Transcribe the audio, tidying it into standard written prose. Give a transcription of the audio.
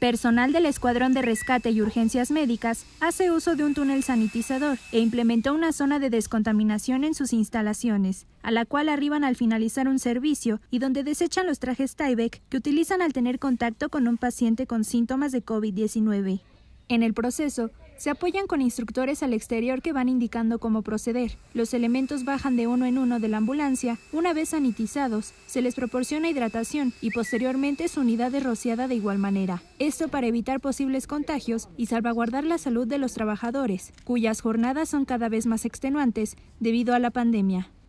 Personal del Escuadrón de Rescate y Urgencias Médicas hace uso de un túnel sanitizador e implementó una zona de descontaminación en sus instalaciones, a la cual arriban al finalizar un servicio y donde desechan los trajes Tyvek que utilizan al tener contacto con un paciente con síntomas de COVID-19. En el proceso, se apoyan con instructores al exterior que van indicando cómo proceder. Los elementos bajan de uno en uno de la ambulancia. Una vez sanitizados, se les proporciona hidratación y posteriormente su unidad es rociada de igual manera. Esto para evitar posibles contagios y salvaguardar la salud de los trabajadores, cuyas jornadas son cada vez más extenuantes debido a la pandemia.